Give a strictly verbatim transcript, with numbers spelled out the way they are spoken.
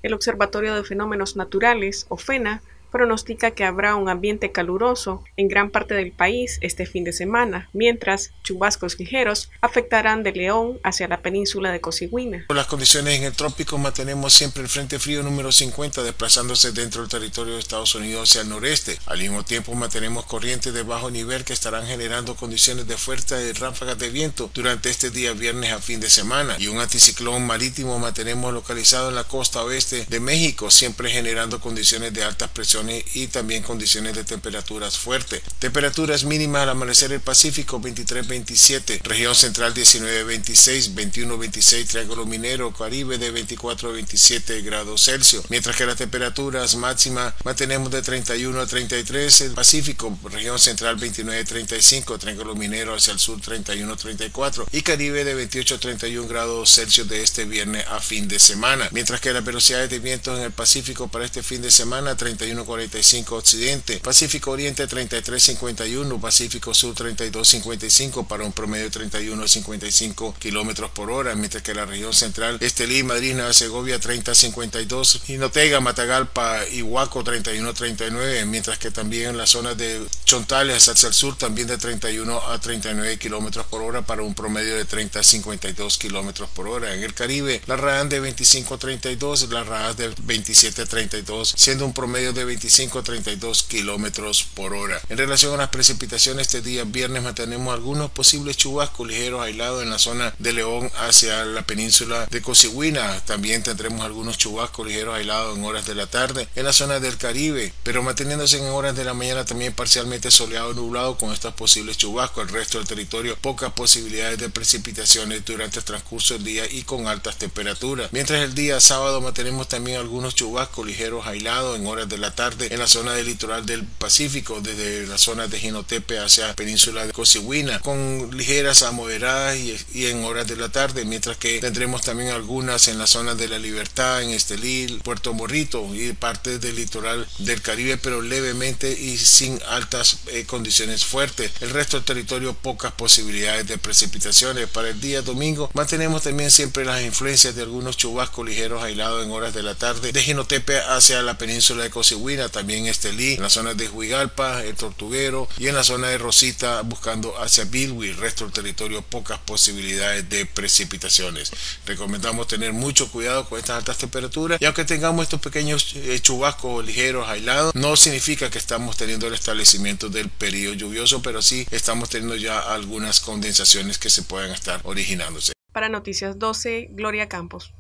El Observatorio de Fenómenos Naturales, OFENA, pronostica que habrá un ambiente caluroso en gran parte del país este fin de semana, mientras chubascos ligeros afectarán de León hacia la península de Cossigüina. Por las condiciones en el trópico, mantenemos siempre el frente frío número cincuenta desplazándose dentro del territorio de Estados Unidos hacia el noreste. Al mismo tiempo, mantenemos corrientes de bajo nivel que estarán generando condiciones de fuertes ráfagas de viento durante este día viernes a fin de semana, y un anticiclón marítimo mantenemos localizado en la costa oeste de México, siempre generando condiciones de altas presiones y también condiciones de temperaturas fuertes. Temperaturas mínimas al amanecer el Pacífico veintitrés veintisiete, región central diecinueve veintiséis, veintiuno veintiséis Triángulo Minero, Caribe de veinticuatro a veintisiete grados Celsius, mientras que las temperaturas máximas mantenemos de treinta y uno a treinta y tres el Pacífico, región central veintinueve treinta y cinco, Triángulo Minero hacia el sur treinta y uno treinta y cuatro y Caribe de veintiocho a treinta y uno grados Celsius de este viernes a fin de semana, mientras que las velocidades de vientos en el Pacífico para este fin de semana treinta y uno cuarenta y cinco occidente, Pacífico Oriente treinta y tres cincuenta y uno, Pacífico Sur treinta y dos cincuenta y cinco para un promedio de treinta y uno cincuenta y cinco kilómetros por hora, mientras que la región central Estelí, Madrid, Nueva Segovia treinta cincuenta y dos, Jinotega, Matagalpa y Huaco treinta y uno treinta y nueve, mientras que también en las zonas de Chontales hacia el sur también de treinta y uno a treinta y nueve kilómetros por hora para un promedio de treinta cincuenta y dos kilómetros por hora. En el Caribe, la RAAN de veinticinco a treinta y dos, la RAAS de veintisiete a treinta y dos, siendo un promedio de veinticinco a treinta y dos kilómetros por hora. En relación a las precipitaciones, este día viernes mantenemos algunos posibles chubascos ligeros aislados en la zona de León hacia la península de Cossigüina. También tendremos algunos chubascos ligeros aislados en horas de la tarde en la zona del Caribe, pero manteniéndose en horas de la mañana también parcialmente soleado o nublado con estos posibles chubascos. El resto del territorio, pocas posibilidades de precipitaciones durante el transcurso del día y con altas temperaturas. Mientras el día sábado mantenemos también algunos chubascos ligeros aislados en horas de la tarde en la zona del litoral del Pacífico, desde la zona de Jinotepe hacia la península de Cossigüina, con ligeras a moderadas y, y en horas de la tarde, mientras que tendremos también algunas en la zona de La Libertad, en Estelí, Puerto Morrito y parte del litoral del Caribe, pero levemente y sin altas eh, condiciones fuertes. El resto del territorio, pocas posibilidades de precipitaciones. Para el día domingo mantenemos también siempre las influencias de algunos chubascos ligeros aislados en horas de la tarde de Jinotepe hacia la península de Cossigüina, también Estelí, en la zona de Huigalpa, el Tortuguero y en la zona de Rosita buscando hacia Bilwi. El resto del territorio, pocas posibilidades de precipitaciones. Recomendamos tener mucho cuidado con estas altas temperaturas, y aunque tengamos estos pequeños eh, chubascos ligeros aislados, no significa que estamos teniendo el establecimiento del periodo lluvioso, pero sí estamos teniendo ya algunas condensaciones que se puedan estar originándose. Para Noticias doce, Gloria Campos.